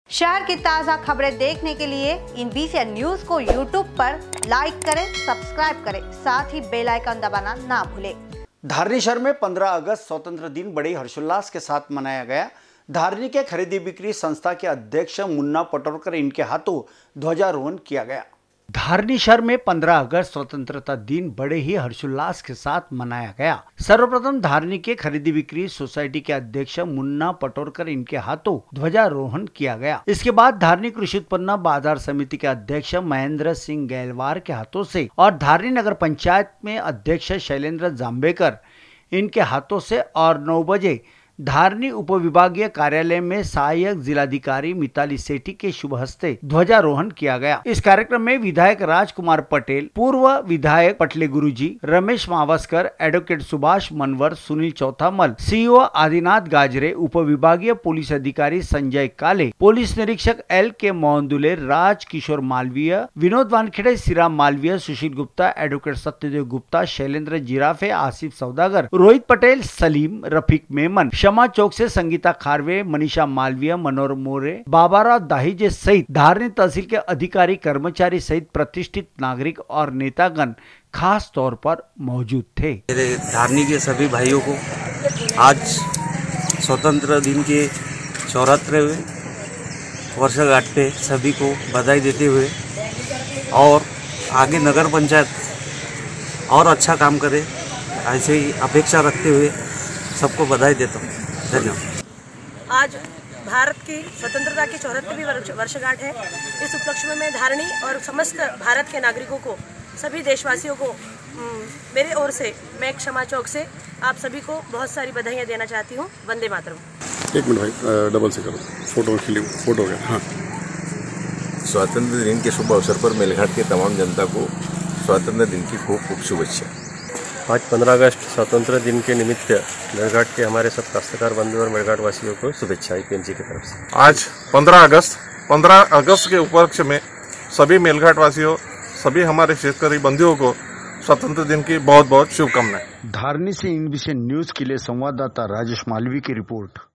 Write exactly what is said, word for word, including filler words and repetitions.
शहर की ताज़ा खबरें देखने के लिए इन बीसीएन न्यूज को यूट्यूब पर लाइक करें, सब्सक्राइब करें, साथ ही बेल आइकन दबाना ना भूलें। धारनी शहर में पंद्रह अगस्त स्वतंत्र दिन बड़े हर्षोल्लास के साथ मनाया गया। धारनी के खरीदी बिक्री संस्था के अध्यक्ष मुन्ना पटोरकर इनके हाथों ध्वजारोहण किया गया। धारनी शहर में पंद्रह अगस्त स्वतंत्रता दिन बड़े ही हर्षोल्लास के साथ मनाया गया। सर्वप्रथम धारनी के खरीदी बिक्री सोसाइटी के अध्यक्ष मुन्ना पटोरकर इनके हाथों ध्वजारोहण किया गया। इसके बाद धारनी कृषि उत्पन्न बाजार समिति के अध्यक्ष महेंद्र सिंह गहलवार के हाथों से और धारनी नगर पंचायत में अध्यक्ष शैलेंद्र जाम्बेकर इनके हाथों से और नौ बजे धारनी उप विभागीय कार्यालय में सहायक जिलाधिकारी मिताली सेठी के शुभ हस्ते ध्वजारोहण किया गया। इस कार्यक्रम में विधायक राजकुमार पटेल, पूर्व विधायक पटले गुरुजी, रमेश मावस्कर, एडवोकेट सुभाष मनवर, सुनील चौथामल, सीईओ आदिनाथ गाजरे, उप विभागीय पुलिस अधिकारी संजय काले, पुलिस निरीक्षक L K Mohandule, Raj Kishore Malviya, Vinod Wankhede, Siram Malviya, Sushil Gupta, advocate Satyadev Gupta, Shailendra Jirafe, Asif Saudagar, Rohit Patel, Salim, Rafiq Memon, क्षमा चौक से संगीता खारवे, मनीषा मालवीय, मनोहर मोरे, बाबाराव दाहिजे सहित धारनी तहसील के अधिकारी, कर्मचारी सहित प्रतिष्ठित नागरिक और नेतागण खास तौर पर मौजूद थे। मेरे धारनी के सभी भाइयों को आज स्वतंत्र दिन के चौहत्तरवें वर्षगांठ पे सभी को बधाई देते हुए और आगे नगर पंचायत और अच्छा काम करे ऐसे ही अपेक्षा रखते हुए सबको बधाई देता हूँ। धन्यवाद। आज भारत की स्वतंत्रता की चौहत्तरवीं वर्षगांठ है। इस उपलक्ष्य में मैं धारनी और समस्त भारत के नागरिकों को, सभी देशवासियों को मेरे ओर से, मैं क्षमा चौक से आप सभी को बहुत सारी बधाइयाँ देना चाहती हूँ। वंदे मातरम। एक मिनट भाई, डबल से करो, फोटो खिली फोटो गया। हाँ, स्वातंत्र दिन के शुभ अवसर पर मेलघाट के तमाम जनता को स्वातंत्र दिन की खूब खूब शुभेच्छा। आज पंद्रह अगस्त स्वतंत्र दिन के निमित्त मेलघाट के हमारे सब काश्तकार बंधु और मेलघाट वासियों को शुभेच्छा पीएमसी की तरफ से। आज पंद्रह अगस्त पंद्रह अगस्त के उपलक्ष्य में सभी मेलघाट वासियों, सभी हमारे शेतकरी बंधुओं को स्वतंत्र दिन की बहुत बहुत शुभकामनाएं। धारनी से इन बीसीएन न्यूज के लिए संवाददाता राजेश मालवी की रिपोर्ट।